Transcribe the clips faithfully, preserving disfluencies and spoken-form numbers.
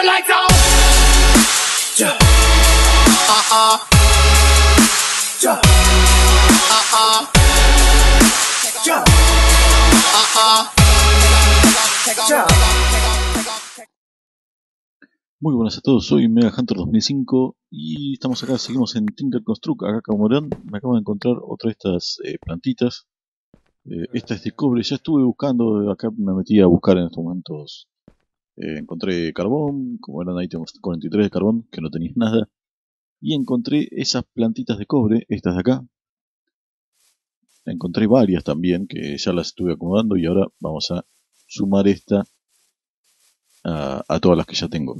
lights on. Yeah. Uh-uh. Yeah. Uh-uh. Yeah. Uh-uh. Yeah. Muy buenas a todos, soy Mega Hunter dos mil cinco y estamos acá, seguimos en Tinker Construct. Acá como verán, me acabo de encontrar otra de estas eh, plantitas. Eh, esta es de cobre, ya estuve buscando, acá me metí a buscar en estos momentos. Eh, encontré carbón, como verán ahí tengo cuarenta y tres de carbón, que no tenía nada. Y encontré esas plantitas de cobre, estas de acá. Encontré varias también, que ya las estuve acomodando y ahora vamos a sumar esta a, a todas las que ya tengo.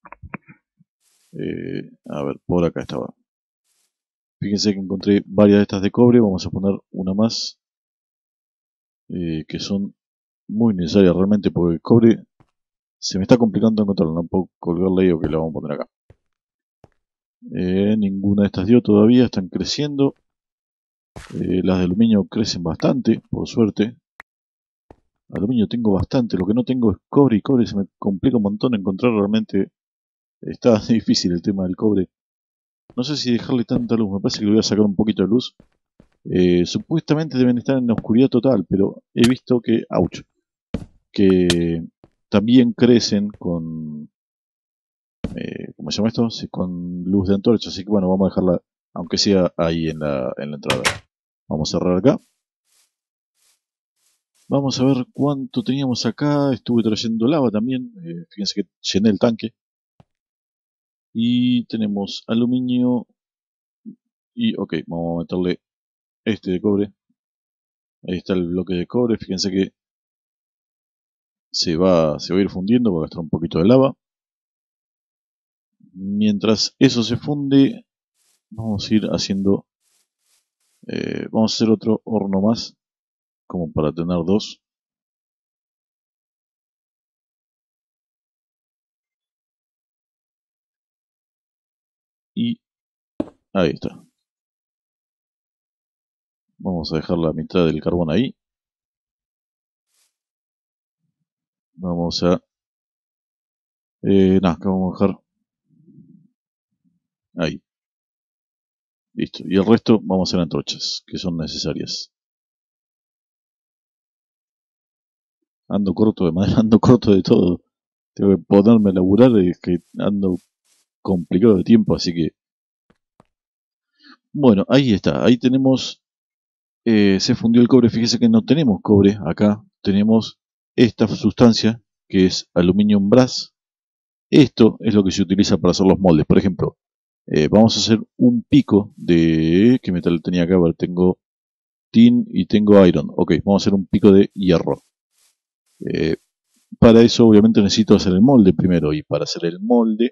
Eh, a ver, por acá estaba. Fíjense que encontré varias de estas de cobre. Vamos a poner una más. Eh, que son muy necesarias realmente porque el cobre se me está complicando encontrarlo. No puedo colgarla ahí o que la vamos a poner acá. Eh, ninguna de estas dio todavía. Están creciendo. Eh, las de aluminio crecen bastante, por suerte. Aluminio tengo bastante. Lo que no tengo es cobre y cobre se me complica un montón encontrar realmente. Está difícil el tema del cobre. No sé si dejarle tanta luz, me parece que le voy a sacar un poquito de luz. Eh, supuestamente deben estar en oscuridad total, pero he visto que, ouch, que también crecen con, eh, ¿cómo se llama esto? Sí, con luz de antorcha, así que bueno, vamos a dejarla, aunque sea ahí en la, en la entrada. Vamos a cerrar acá. Vamos a ver cuánto teníamos acá. Estuve trayendo lava también, eh, fíjense que llené el tanque. Y tenemos aluminio. Y ok, vamos a meterle este de cobre. Ahí está el bloque de cobre. Fíjense que se va, se va a ir fundiendo. Va a gastar un poquito de lava. Mientras eso se funde, vamos a ir haciendo. Eh, vamos a hacer otro horno más. Como para tener dos. Y ahí está. Vamos a dejar la mitad del carbón ahí. Vamos a... Eh, nada, acá vamos a dejar... Ahí. Listo. Y el resto vamos a hacer antorchas, que son necesarias. Ando corto de madera, ando corto de todo. Tengo que ponerme a laburar, es que ando complicado de tiempo, así que... Bueno, ahí está. Ahí tenemos... Eh, se fundió el cobre. Fíjese que no tenemos cobre acá. Tenemos esta sustancia, que es aluminium brass. Esto es lo que se utiliza para hacer los moldes. Por ejemplo, eh, vamos a hacer un pico de... ¿Qué metal tenía acá? A ver, tengo tin y tengo iron. Ok, vamos a hacer un pico de hierro. Eh, para eso obviamente necesito hacer el molde primero. Y para hacer el molde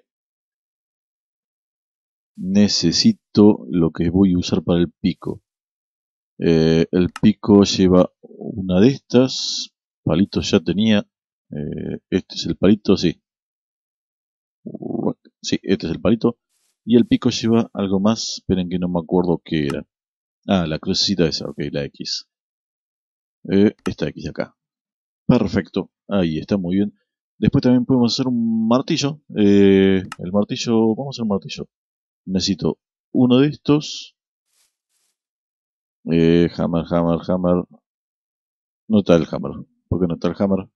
necesito lo que voy a usar para el pico. Eh, el pico lleva una de estas. Palitos ya tenía. Eh, este es el palito, sí. Sí, este es el palito. Y el pico lleva algo más. Esperen que no me acuerdo qué era. Ah, la crucecita esa, ok, la X. Eh, esta X de acá. Perfecto, ahí está muy bien. Después también podemos hacer un martillo. Eh, el martillo, vamos a hacer un martillo. Necesito uno de estos. Eh, hammer, hammer, hammer. No está el hammer. ¿Por qué no está el hammer?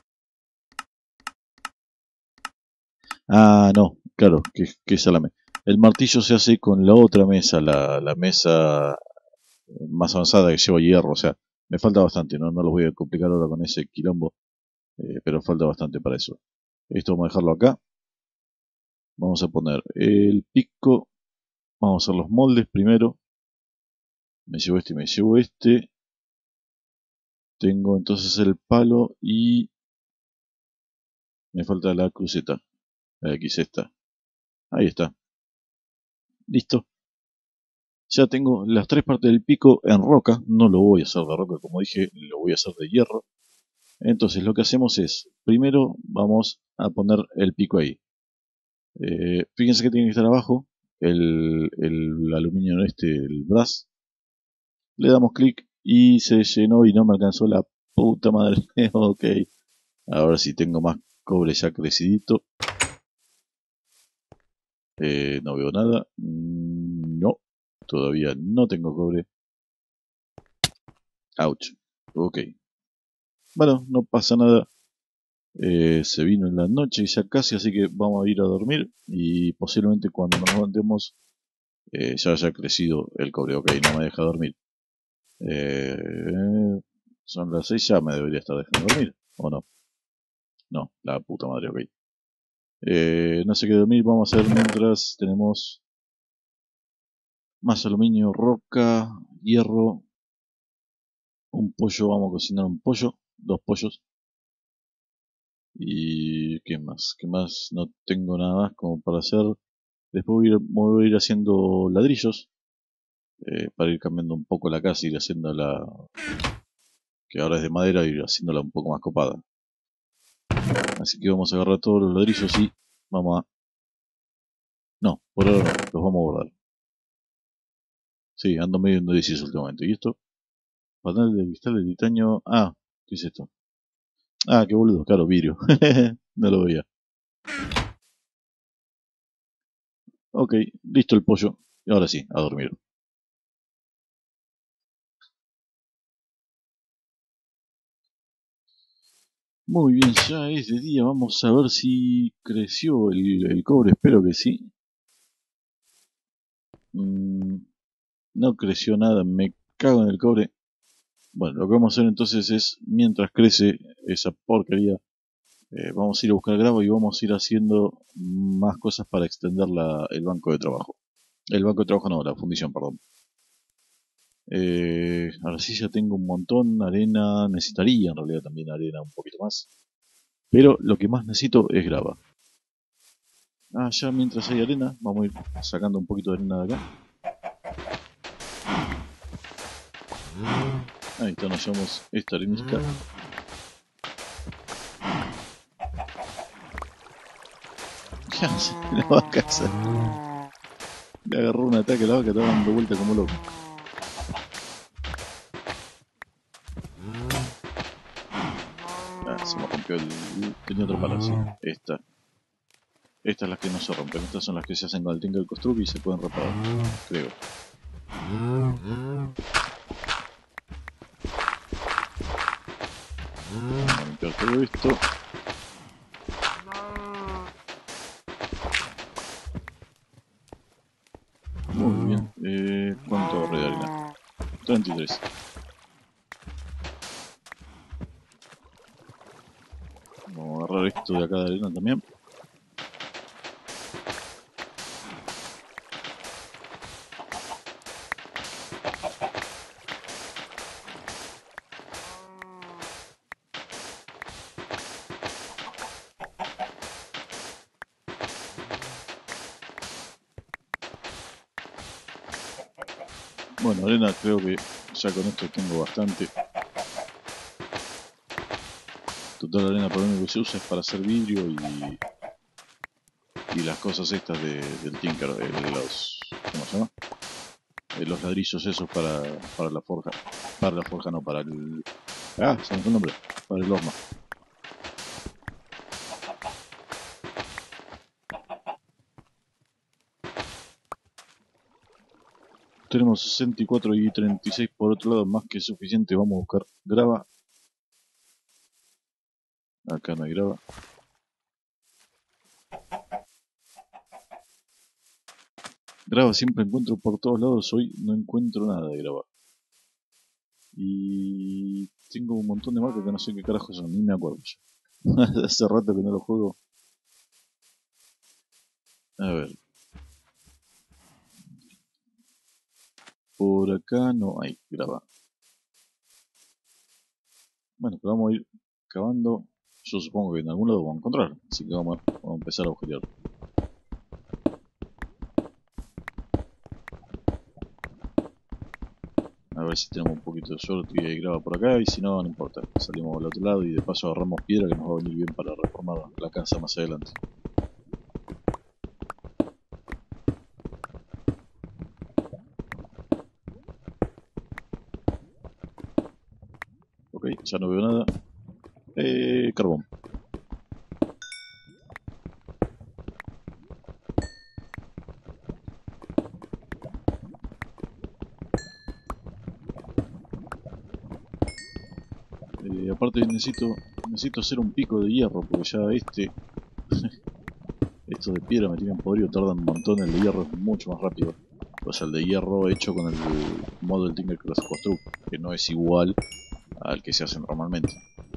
Ah, no, claro, que, que es la mesa. El martillo se hace con la otra mesa, la, la mesa más avanzada que lleva hierro. O sea, me falta bastante, no, no los voy a complicar ahora con ese quilombo. Eh, pero falta bastante para eso. Esto vamos a dejarlo acá. Vamos a poner el pico. Vamos a hacer los moldes primero. Me llevo este y me llevo este. Tengo entonces el palo y me falta la cruceta. La X esta. Ahí está. Listo. Ya tengo las tres partes del pico en roca. No lo voy a hacer de roca, como dije, lo voy a hacer de hierro. Entonces lo que hacemos es, primero vamos a poner el pico ahí. Eh, fíjense que tiene que estar abajo el, el aluminio este, el brass. Le damos clic y se llenó y no me alcanzó la puta madre. Ok. Ahora sí tengo más cobre ya crecidito. Eh, no veo nada. No, todavía no tengo cobre. Ouch. Ok. Bueno, no pasa nada. Eh, se vino en la noche y ya casi, así que vamos a ir a dormir. Y posiblemente cuando nos levantemos eh, ya haya crecido el cobre. Ok, no me deja dormir. Eh, son las seis, ya me debería estar dejando dormir. ¿O no? No, la puta madre, ok. Eh, no sé qué dormir, vamos a hacer mientras tenemos más aluminio, roca, hierro, un pollo, vamos a cocinar un pollo, dos pollos. Y qué más, qué más, no tengo nada más como para hacer. Después voy a ir, voy a ir haciendo ladrillos eh, para ir cambiando un poco la casa, ir haciéndola, que ahora es de madera, ir haciéndola un poco más copada. Así que vamos a agarrar todos los ladrillos y vamos a... No, por ahora no, los vamos a guardar. Sí, ando medio indeciso últimamente. ¿Y esto? Panel de cristal de titanio. Ah, ¿qué es esto? Ah, qué boludo, claro, vidrio. No lo veía. Ok, listo el pollo. Y ahora sí, a dormir. Muy bien, ya es de día. Vamos a ver si creció el, el cobre. Espero que sí. Mm, no creció nada. Me cago en el cobre. Bueno, lo que vamos a hacer entonces es, mientras crece esa porquería, eh, vamos a ir a buscar grava y vamos a ir haciendo más cosas para extender la, el banco de trabajo. El banco de trabajo no, la fundición, perdón. Eh, ahora sí ya tengo un montón, arena, necesitaría en realidad también arena un poquito más. Pero lo que más necesito es grava. Ah, ya mientras hay arena, vamos a ir sacando un poquito de arena de acá. Ahí está, nos llevamos esta arenita. ¿Qué hace? La vaca esa. Le agarró un ataque a la vaca, estaba dando vuelta como loco. Ah, se me rompió el... Tenía otro palo, sí. Esta. Estas las que no se rompen, estas son las que se hacen con el Tinker Construct y se pueden reparar, creo. Vamos a limpiar todo esto. Muy bien. Eh, ¿Cuánto agarré de arena? treinta y tres. Vamos a agarrar esto de acá de arena también. Bueno, arena creo que ya con esto tengo bastante. Total, arena por lo único que se usa es para hacer vidrio y, y las cosas estas de, del Tinker, de, de los... ¿Cómo se llama? De los ladrillos esos para, para la forja. Para la forja no, para el... Ah, se me fue el nombre. Para el horno. Tenemos sesenta y cuatro y treinta y seis por otro lado, más que suficiente. Vamos a buscar grava. Acá no hay grava. Grava siempre encuentro por todos lados. Hoy no encuentro nada de grava. Y tengo un montón de marcas que no sé qué carajo son, ni me acuerdo ya. Hace rato que no lo juego. A ver. Por acá no hay grava. Bueno, pero vamos a ir cavando. Yo supongo que en algún lado vamos a encontrar. Así que vamos a, vamos a empezar a agujerear. A ver si tenemos un poquito de suerte y hay grava por acá. Y si no, no importa. Salimos al otro lado y de paso agarramos piedra que nos va a venir bien para reformar la casa más adelante. Ok, ya no veo nada. Eh, carbón. aparte necesito, necesito hacer un pico de hierro, porque ya este, estos de piedra me tienen podrido, tardan un montón, el de hierro es mucho más rápido. O sea, el de hierro hecho con el modo del Tinkercraft Construct, que no es igual al que se hace normalmente.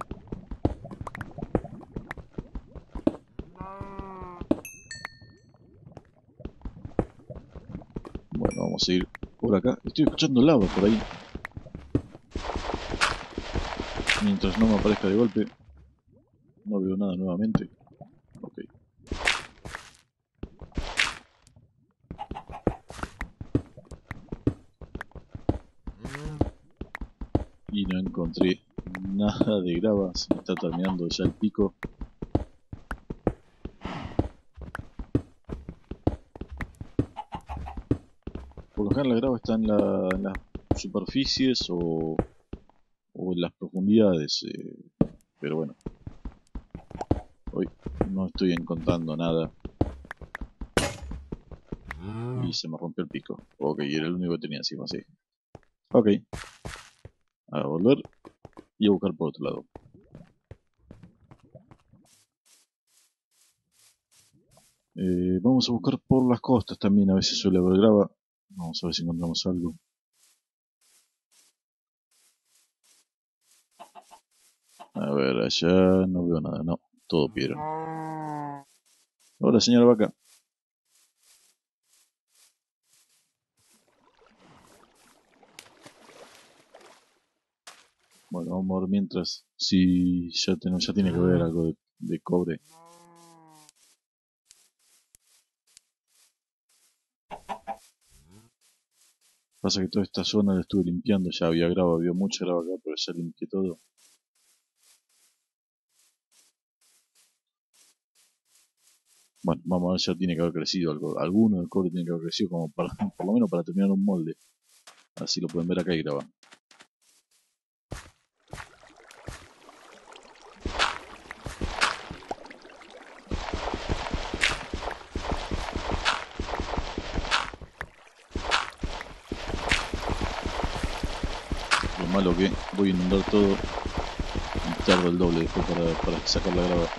Bueno, vamos a ir por acá. Estoy escuchando lava por ahí. Mientras no me aparezca de golpe. No veo nada nuevamente. Ok. Y no encontré nada de grava. Se me está terminando ya el pico. Por lo general la grava está en, la, en las superficies o, o en las profundidades. Eh, pero bueno. Hoy no estoy encontrando nada. Y se me rompió el pico. Ok, era el único que tenía encima, sí. Ok. A volver y a buscar por otro lado. Eh, vamos a buscar por las costas también, a veces suele haber grava. Vamos a ver si encontramos algo. A ver, allá no veo nada, no, todo piedra. Hola, señora vaca. Bueno, vamos a ver mientras si ya, tenemos, ya tiene que haber algo de, de cobre. Pasa que toda esta zona la estuve limpiando, ya había grava, había mucha grava acá, pero ya limpié todo. Bueno, vamos a ver, ya tiene que haber crecido algo. Alguno del cobre tiene que haber crecido como para, por lo menos para terminar un molde. Así lo pueden ver acá y graba. Lo malo que voy a inundar todo y tardo el doble después para, para sacar la grava.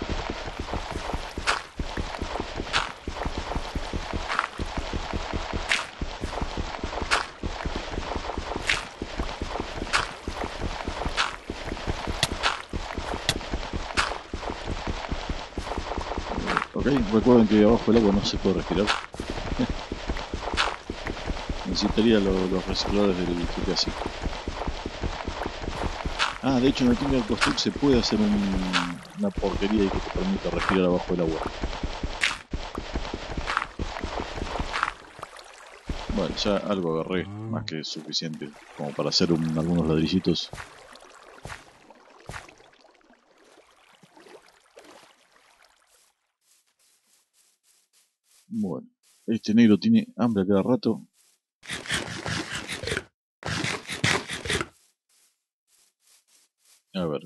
Ok, recuerden que abajo del agua no se puede respirar. Necesitaría lo, los recicladores del G T A cinco. Ah, de hecho en el Tinker Construct se puede hacer un, una porquería y que te permita respirar abajo del agua. Bueno, ya algo agarré, más que suficiente como para hacer un, algunos ladrillitos. Bueno, este negro tiene hambre a cada rato. A ver.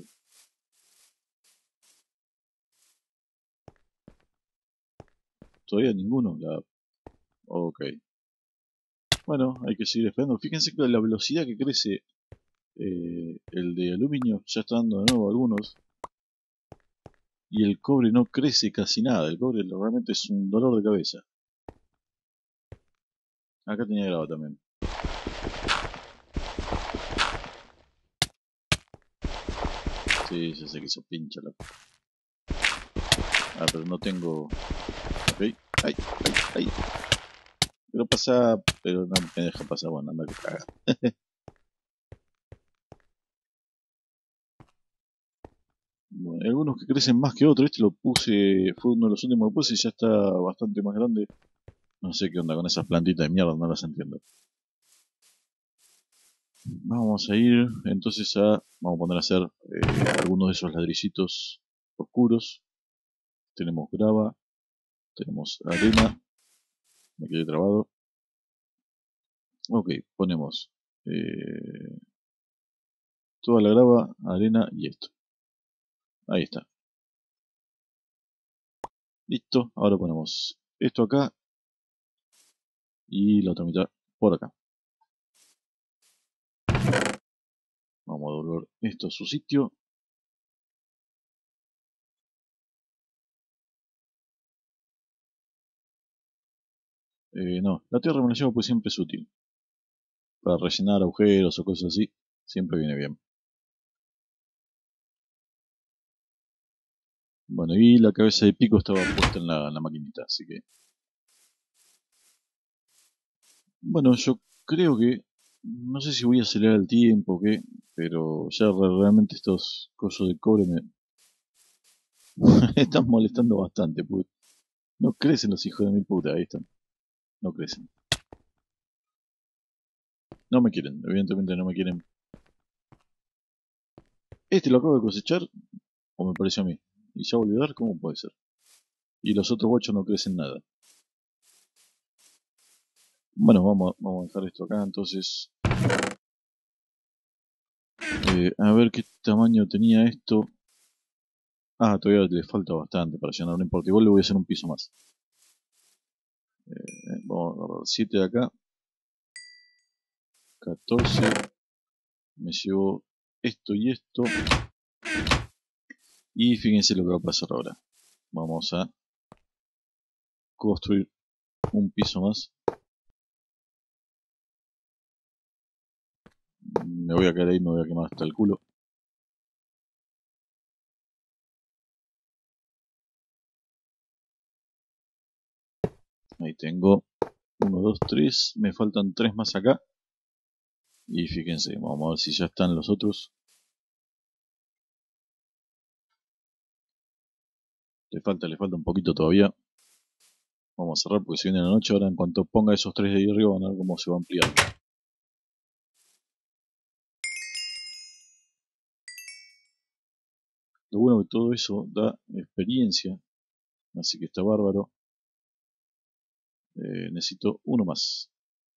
Todavía ninguno. La... Ok. Bueno, hay que seguir esperando. Fíjense que la velocidad que crece eh, el de aluminio ya está dando de nuevo algunos. Y el cobre no crece casi nada. El cobre realmente es un dolor de cabeza. Acá tenía grava también. Sí, ya sé que eso pincha la... Ah, pero no tengo... Ok. Ay, ay, ay. Pero pasa... Pero no me deja pasar. Bueno, anda que caga. Bueno, hay algunos que crecen más que otros. Este lo puse... Fue uno de los últimos que puse y ya está bastante más grande. No sé qué onda con esas plantitas de mierda, no las entiendo. Vamos a ir entonces a... Vamos a poner a hacer eh, algunos de esos ladrillitos oscuros. Tenemos grava. Tenemos arena. Me quedé trabado. Ok, ponemos eh, toda la grava, arena y esto. Ahí está. Listo. Ahora ponemos esto acá y la otra mitad por acá. Vamos a volver esto a su sitio. Eh, no, la tierra de llevo pues siempre es útil. Para rellenar agujeros o cosas así, siempre viene bien. Bueno, y la cabeza de pico estaba puesta en la, en la maquinita, así que... Bueno, yo creo que... No sé si voy a acelerar el tiempo o qué, pero ya re- realmente estos cosos de cobre me, me están molestando bastante, porque no crecen los hijos de mil puta, ahí están. No crecen. No me quieren, evidentemente no me quieren. Este lo acabo de cosechar, o me pareció a mí. Y ya volvió a dar, ¿cómo puede ser? Y los otros ocho no crecen nada. Bueno, vamos, vamos a dejar esto acá, entonces... Eh, a ver qué tamaño tenía esto. Ah, todavía le falta bastante para llenar, no importa. Igual le voy a hacer un piso más. Eh, vamos a agarrar siete de acá. catorce. Me llevo esto y esto. Y fíjense lo que va a pasar ahora. Vamos a construir un piso más. Me voy a quedar ahí, me voy a quemar hasta el culo. Ahí tengo uno, dos, tres. Me faltan tres más acá. Y fíjense, vamos a ver si ya están los otros. Le falta, le falta un poquito todavía. Vamos a cerrar porque se viene la noche. Ahora en cuanto ponga esos tres de ahí arriba van a ver cómo se va a ampliar. Lo bueno que todo eso da experiencia. Así que está bárbaro. Eh, necesito uno más.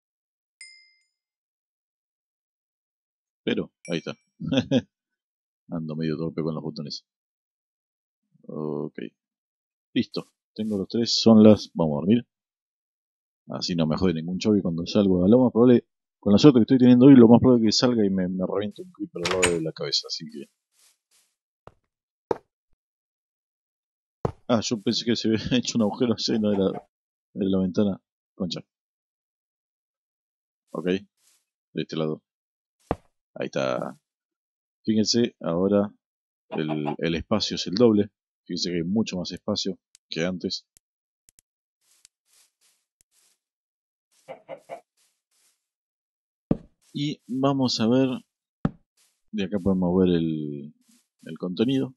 Pero, ahí está. Ando medio torpe con los botones. Ok. Listo. Tengo los tres. Son las... Vamos a dormir. Así no me jode ningún choque cuando salgo. Lo más probable... Con la suerte que estoy teniendo hoy, lo más probable es que salga y me, me reviente un creeper al lado de la cabeza. Así que... Ah, yo pensé que se había hecho un agujero lleno de la, de la ventana. Concha. Ok. De este lado. Ahí está. Fíjense, ahora el, el espacio es el doble. Fíjense que hay mucho más espacio que antes. Y vamos a ver, de acá podemos ver el, el contenido.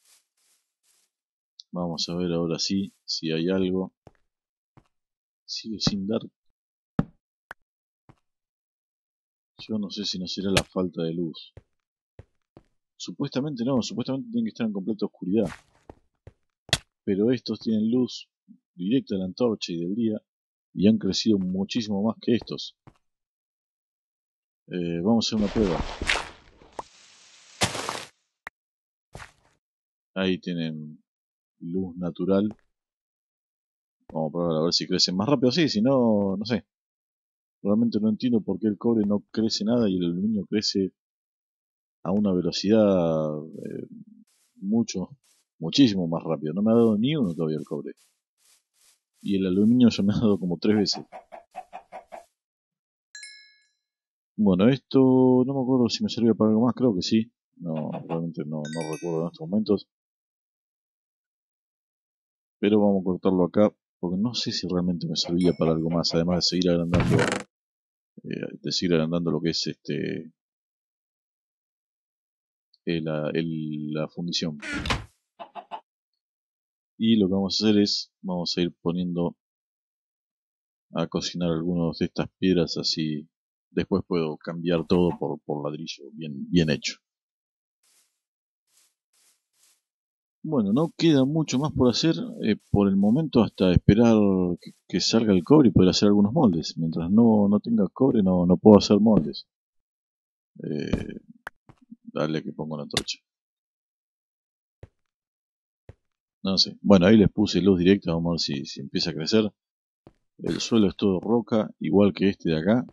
Vamos a ver ahora sí, si hay algo. Sigue sin dar. Yo no sé si no será la falta de luz. Supuestamente no, supuestamente tienen que estar en completa oscuridad. Pero estos tienen luz directa de la antorcha y del día. Y han crecido muchísimo más que estos. Eh, vamos a hacer una prueba. Ahí tienen luz natural. Vamos a probar a ver si crecen más rápido. Sí, si no, no sé. Realmente no entiendo por qué el cobre no crece nada y el aluminio crece a una velocidad eh, mucho, muchísimo más rápido. No me ha dado ni uno todavía el cobre. Y el aluminio ya me ha dado como tres veces. Bueno, esto no me acuerdo si me servía para algo más, creo que sí. No, realmente no, no recuerdo en estos momentos. Pero vamos a cortarlo acá, porque no sé si realmente me servía para algo más, además de seguir agrandando, eh, de seguir agrandando lo que es este eh, la, el- la fundición. Y lo que vamos a hacer es, vamos a ir poniendo a cocinar algunos de estas piedras, así después puedo cambiar todo por, por ladrillo bien, bien hecho. Bueno, no queda mucho más por hacer eh, por el momento hasta esperar que, que salga el cobre y poder hacer algunos moldes. Mientras no, no tenga cobre no, no puedo hacer moldes. Eh, dale que pongo una torcha. No sé. Bueno, ahí les puse luz directa, vamos a ver si, si empieza a crecer. El suelo es todo roca, igual que este de acá.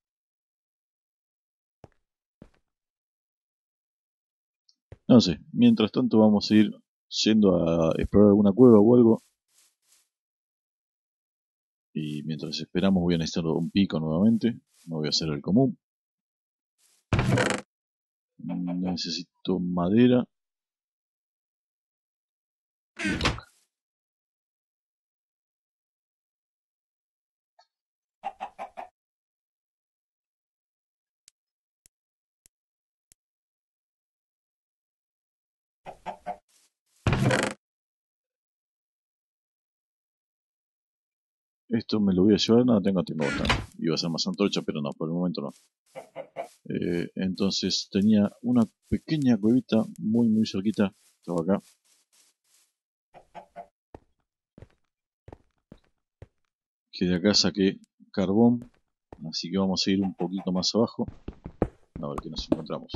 No sé, mientras tanto vamos a ir yendo a explorar alguna cueva o algo. Y mientras esperamos voy a necesitar un pico nuevamente. No voy a hacer el común. Necesito madera. Y roca. Esto me lo voy a llevar, no, tengo, tengo bastante. Iba a ser más antorcha, pero no, por el momento no. Eh, entonces tenía una pequeña cuevita muy muy cerquita, estaba acá. Que de acá saqué carbón, así que vamos a ir un poquito más abajo. A ver qué nos encontramos.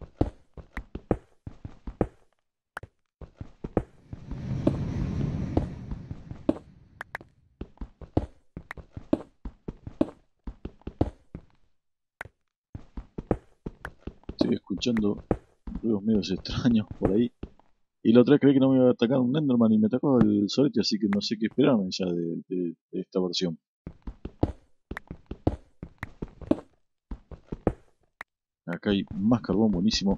Estoy escuchando ruidos medios extraños por ahí. Y la otra vez creí que no me iba a atacar un Enderman y me atacó el Sorete, así que no sé qué esperarme ya de, de, de esta versión. Acá hay más carbón buenísimo.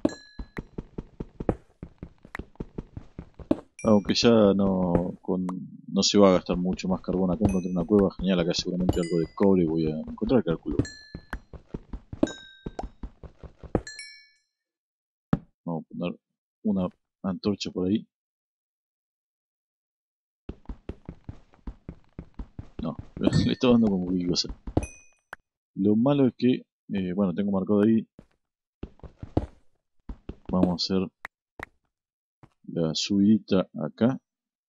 Aunque ya no, con, no se va a gastar mucho más carbón. Acá encontré una cueva genial. Acá seguramente algo de cobre voy a encontrar, calculo. Vamos a poner una antorcha por ahí. No, le está dando como cualquier cosa. Lo malo es que, eh, bueno, tengo marcado ahí. Vamos a hacer la subidita acá.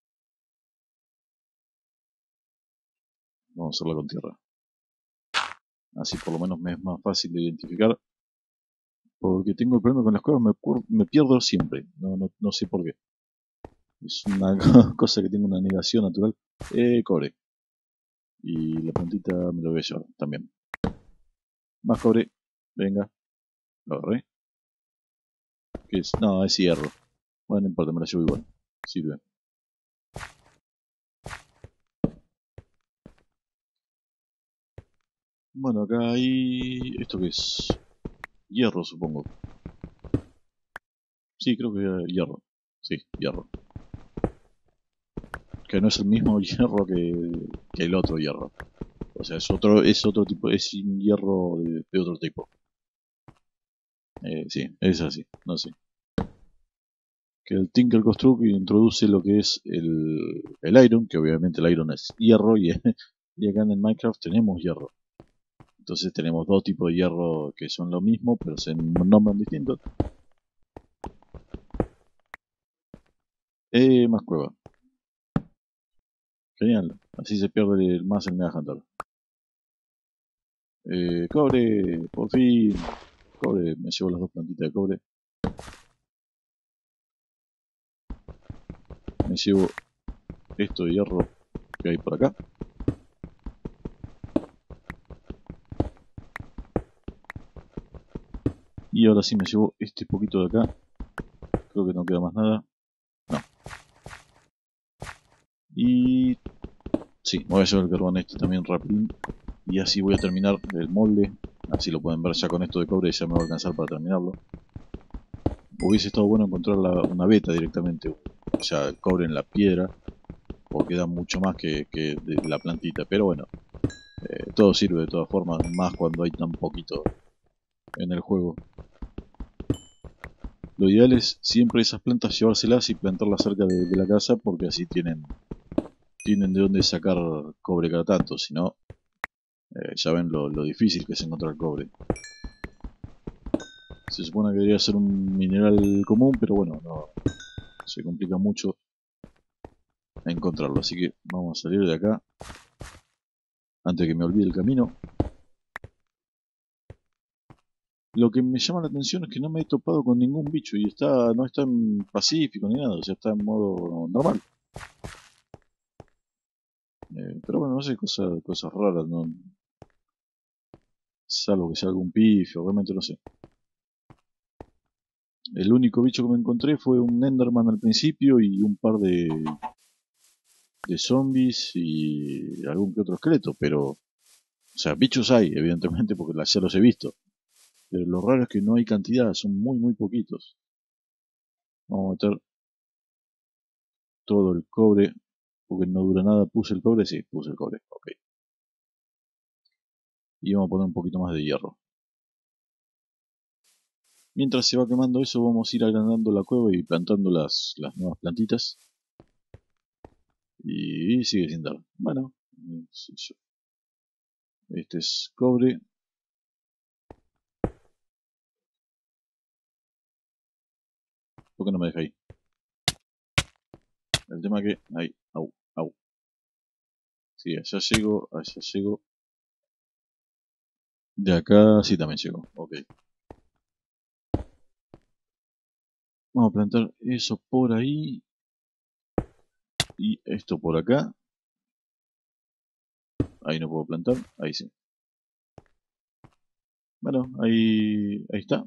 Vamos a hacerla con tierra. Así por lo menos me es más fácil de identificar. Porque tengo el problema con las cuevas, me, me pierdo siempre. No, no, no sé por qué. Es una cosa que tengo una negación natural. Eh, cobre. Y la puntita me lo voy a llevar también. Más cobre. Venga. Lo agarré. ¿Qué es? No, es hierro. Bueno, no importa, me la llevo igual. Sirve. Bueno, acá hay... ¿Esto qué es? Hierro, supongo. Sí, creo que era hierro. Sí, hierro. Que no es el mismo hierro que, que el otro hierro. O sea, es otro, es otro tipo, es un hierro de, de otro tipo. Eh, sí, es así, no sé. Que el Tinker Construct introduce lo que es el, el Iron, que obviamente el Iron es hierro, y, y acá en el Minecraft tenemos hierro. Entonces tenemos dos tipos de hierro que son lo mismo, pero se nombran distintos. Eh, más cueva. Genial, así se pierde más el Mega Hunter. Eh, cobre, por fin. Cobre, me llevo las dos plantitas de cobre. Me llevo esto de hierro que hay por acá. Y ahora sí me llevo este poquito de acá. Creo que no queda más nada. No. Y... sí, me voy a llevar el carbón este también rapidín. Y así voy a terminar el molde. Así lo pueden ver ya con esto de cobre. Ya me va a alcanzar para terminarlo. Hubiese estado bueno encontrar la, una beta directamente. O sea, el cobre en la piedra. Porque da mucho más que, que de la plantita. Pero bueno. Eh, todo sirve de todas formas. Más cuando hay tan poquito en el juego. Lo ideal es siempre esas plantas llevárselas y plantarlas cerca de, de la casa, porque así tienen tienen de dónde sacar cobre cada tanto. Si no, eh, ya ven lo, lo difícil que es encontrar cobre. Se supone que debería ser un mineral común, pero bueno, no, se complica mucho encontrarlo. Así que vamos a salir de acá antes de que me olvide el camino. Lo que me llama la atención es que no me he topado con ningún bicho y está no está en pacífico ni nada, o sea, está en modo normal. Eh, pero bueno, no sé, cosas, cosas raras, no, salvo que sea algún pifio, realmente no sé. El único bicho que me encontré fue un Enderman al principio y un par de, de zombies y algún que otro esqueleto, pero, o sea, bichos hay, evidentemente, porque ya los he visto. Pero lo raro es que no hay cantidad, son muy, muy poquitos. Vamos a meter todo el cobre, porque no dura nada. ¿Puse el cobre? Sí, puse el cobre, ok. Y vamos a poner un poquito más de hierro. Mientras se va quemando eso, vamos a ir agrandando la cueva y plantando las, las nuevas plantitas. Y sigue sin dar. Bueno, este es cobre. ¿Por qué no me deja ahí? El tema que... Ahí, au, au. Sí, allá llego, allá llego. De acá sí también llego, ok. Vamos a plantar eso por ahí. Y esto por acá. Ahí no puedo plantar, ahí sí. Bueno, ahí, ahí está.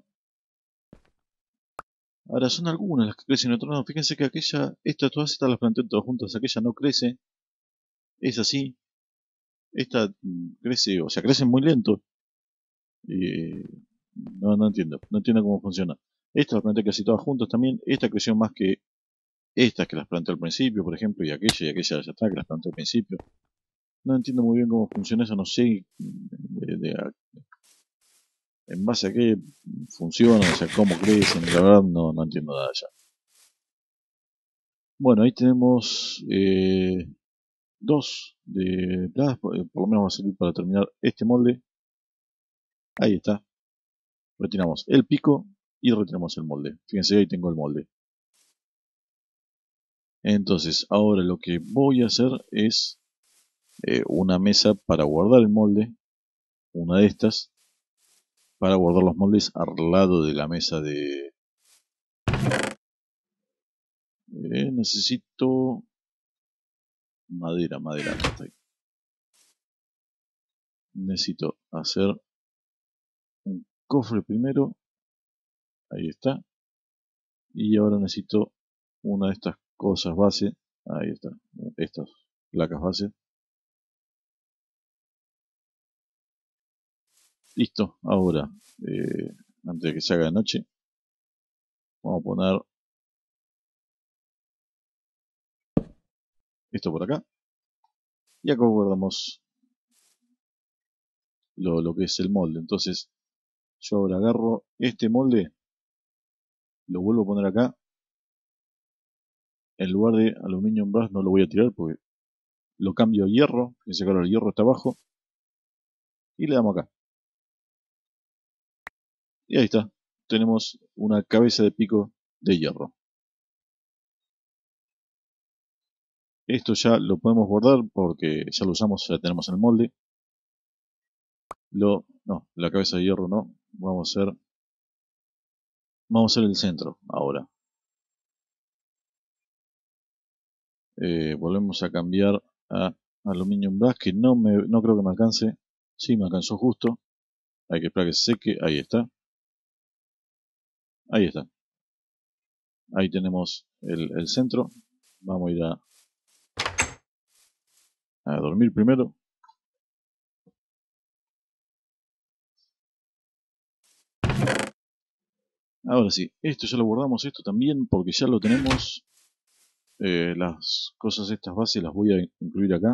Ahora son algunas las que crecen en otro lado. Fíjense que aquella, esta, todas estas las planté todas juntas. Aquella no crece. Es así. Esta mm, crece, o sea, crece muy lento. Eh, no, no entiendo. No entiendo cómo funciona. Esta las planté casi todas juntas también. Esta creció más que estas que las planté al principio, por ejemplo. Y aquella y aquella de allá atrás que las planté al principio. No entiendo muy bien cómo funciona eso. No sé de, de, en base a qué funciona, o sea, cómo crecen. La verdad no, no entiendo nada ya. Bueno, ahí tenemos eh, dos de plagas, por, por lo menos va a servir para terminar este molde. Ahí está. Retiramos el pico y retiramos el molde. Fíjense, ahí tengo el molde. Entonces, ahora lo que voy a hacer es eh, una mesa para guardar el molde. Una de estas. Para guardar los moldes al lado de la mesa de... Eh, necesito madera, madera. Está ahí. Necesito hacer un cofre primero. Ahí está. Y ahora necesito una de estas cosas base. Ahí está. Estas placas base. Listo. Ahora, eh, antes de que se haga de noche, vamos a poner esto por acá. Y acá guardamos lo, lo que es el molde. Entonces, yo ahora agarro este molde, lo vuelvo a poner acá. En lugar de aluminum brass no lo voy a tirar porque lo cambio a hierro. Fíjense que ahora el hierro está abajo. Y le damos acá. Y ahí está. Tenemos una cabeza de pico de hierro. Esto ya lo podemos guardar porque ya lo usamos, ya tenemos en el molde. Lo, no, la cabeza de hierro no. Vamos a hacer, vamos a hacer el centro ahora. Eh, volvemos a cambiar a Aluminium Brass, que no, me, no creo que me alcance. Sí, me alcanzó justo. Hay que esperar que se seque. Ahí está. Ahí está. Ahí tenemos el, el centro. Vamos a ir a, a dormir primero. Ahora sí, esto ya lo guardamos, esto también, porque ya lo tenemos. Eh, las cosas estas bases las voy a incluir acá.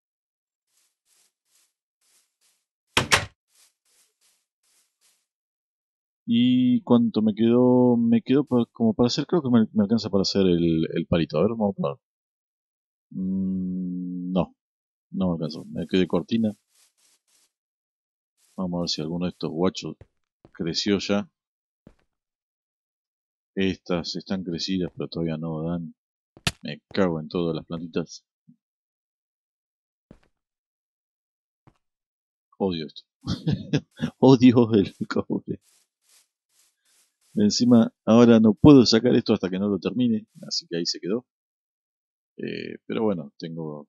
¿Y cuánto me quedó? Me quedó para, como para hacer, creo que me, me alcanza para hacer el, el palito. A ver, vamos a probar. Mm, no, no me alcanzó. Me quedé cortina. Vamos a ver si alguno de estos guachos creció ya. Estas están crecidas, pero todavía no dan. Me cago en todas las plantitas. Odio esto. Odio el cobre. Encima, ahora no puedo sacar esto hasta que no lo termine. Así que ahí se quedó. Eh, pero bueno, tengo...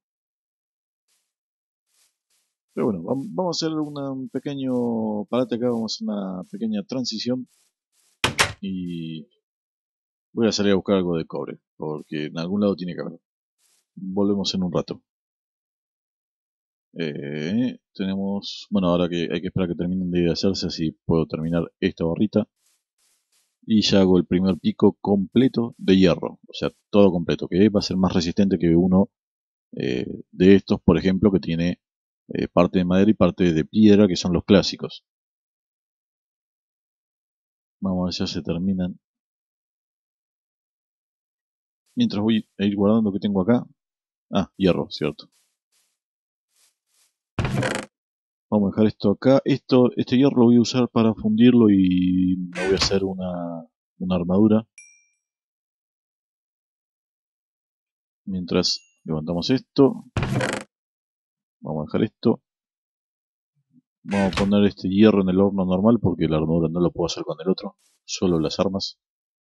Pero bueno, vamos a hacer una, un pequeño parate acá. Vamos a hacer una pequeña transición. Y voy a salir a buscar algo de cobre. Porque en algún lado tiene que haber. volvemos en un rato. Eh, tenemos, bueno, ahora que hay que esperar que terminen de hacerse, así puedo terminar esta barrita. Y ya hago el primer pico completo de hierro, o sea, todo completo, que va a ser más resistente que uno eh, de estos, por ejemplo, que tiene eh, parte de madera y parte de piedra, que son los clásicos. Vamos a ver si ya se terminan. Mientras voy a ir guardando lo que tengo acá. Ah, hierro, cierto. Vamos a dejar esto acá. Esto, este hierro lo voy a usar para fundirlo y me voy a hacer una, una armadura. Mientras levantamos esto. Vamos a dejar esto. Vamos a poner este hierro en el horno normal porque la armadura no lo puedo hacer con el otro. Solo las armas.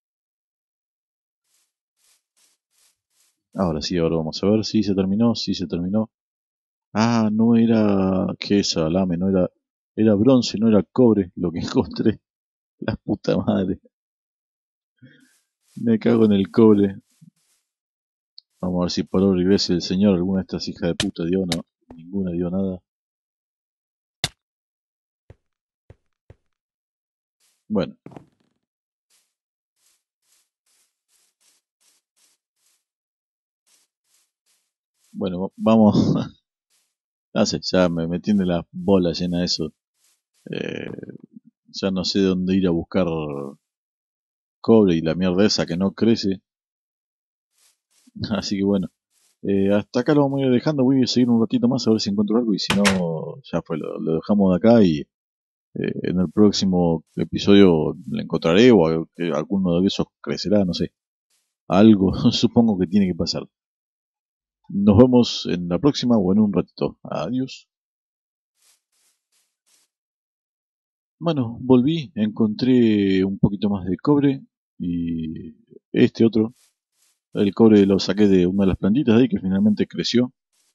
Ahora sí, ahora vamos a ver si se terminó, si se terminó. Ah, no era... ¿Qué salame? No era... Era bronce, no era cobre lo que encontré. La puta madre. Me cago en el cobre. Vamos a ver si por obra y gracia del Señor alguna de estas hijas de puta dio, no. Ninguna dio nada. Bueno. Bueno, vamos. No sé, ya me, me tiene la bola llena de eso. Eh, ya no sé dónde ir a buscar cobre y la mierda esa que no crece. Así que bueno. Eh, hasta acá lo vamos a ir dejando. Voy a seguir un ratito más a ver si encuentro algo. Y si no, ya fue, lo, lo dejamos de acá. Y eh, en el próximo episodio lo encontraré. O a- que alguno de esos crecerá, no sé. Algo supongo que tiene que pasar. Nos vemos en la próxima o en un ratito. Adiós. Bueno, volví, encontré un poquito más de cobre y este otro, el cobre lo saqué de una de las plantitas de ahí que finalmente creció.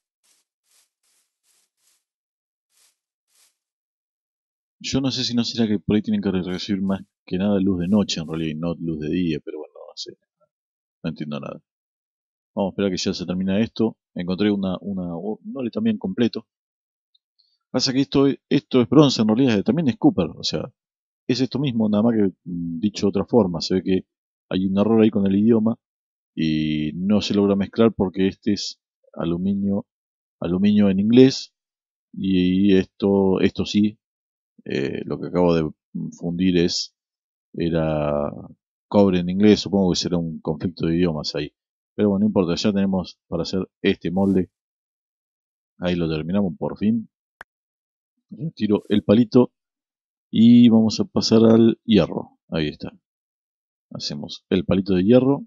Yo no sé si no será que por ahí tienen que recibir más que nada luz de noche en realidad y no luz de día, pero bueno, no sé, no entiendo nada. Vamos a esperar que ya se termine esto. Encontré una, una, un ore también completo. Pasa que esto, esto es bronce en realidad, también es Cooper, o sea, es esto mismo, nada más que mm, dicho de otra forma. Se ve que hay un error ahí con el idioma y no se logra mezclar porque este es aluminio, aluminio en inglés y esto, esto sí, eh, lo que acabo de fundir es, era cobre en inglés, supongo que será un conflicto de idiomas ahí. Pero bueno, no importa, ya tenemos para hacer este molde, ahí lo terminamos por fin. Retiro el palito y vamos a pasar al hierro, ahí está. Hacemos el palito de hierro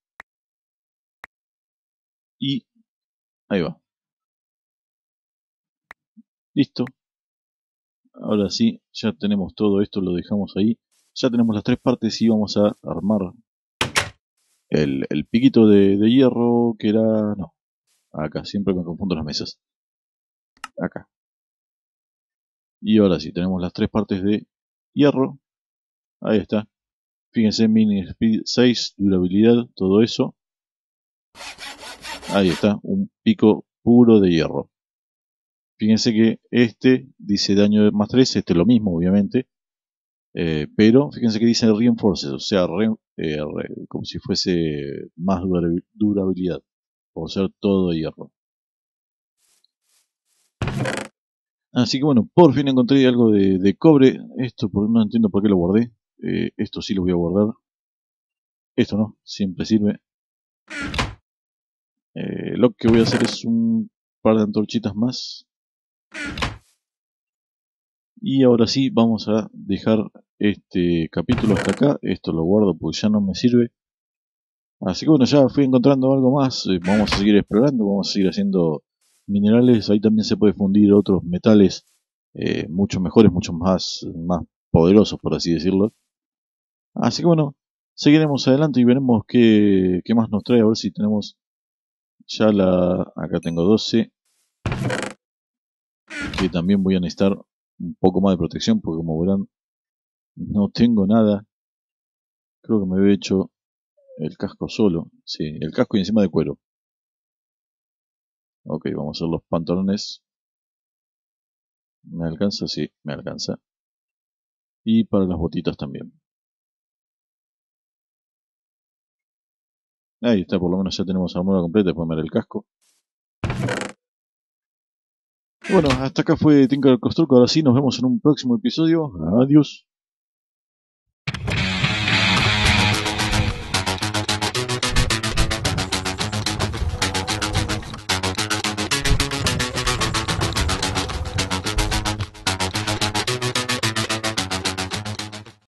y ahí va. Listo. Ahora sí, ya tenemos todo esto, lo dejamos ahí. Ya tenemos las tres partes y vamos a armar el, el piquito de, de hierro que era... No, acá, siempre me confundo las mesas. Acá. Y ahora sí, tenemos las tres partes de hierro. Ahí está. Fíjense, mini speed seis, durabilidad, todo eso. Ahí está, un pico puro de hierro. Fíjense que este dice daño más tres, este es lo mismo, obviamente. Eh, pero fíjense que dice reinforces, o sea, re, eh, re, como si fuese más durabilidad, por ser todo de hierro. Así que bueno, por fin encontré algo de, de cobre. Esto por, no entiendo por qué lo guardé. Eh, esto sí lo voy a guardar. Esto no, siempre sirve. Eh, lo que voy a hacer es un par de antorchitas más. Y ahora sí, vamos a dejar este capítulo hasta acá. Esto lo guardo porque ya no me sirve. Así que bueno, ya fui encontrando algo más. Eh, vamos a seguir explorando, vamos a seguir haciendo minerales. Ahí también se puede fundir otros metales eh, mucho mejores, mucho más, más poderosos, por así decirlo. Así que bueno, seguiremos adelante y veremos qué, qué más nos trae. A ver si tenemos ya la... Acá tengo doce. Que también voy a necesitar un poco más de protección porque como verán no tengo nada. Creo que me había hecho el casco solo. Sí, el casco y encima de cuero. Ok, vamos a hacer los pantalones. ¿Me alcanza? Sí, me alcanza. Y para las botitas también. Ahí está, por lo menos ya tenemos armadura completa. Después ver el casco. Bueno, hasta acá fue Tinker Construct. Ahora sí, nos vemos en un próximo episodio. Adiós.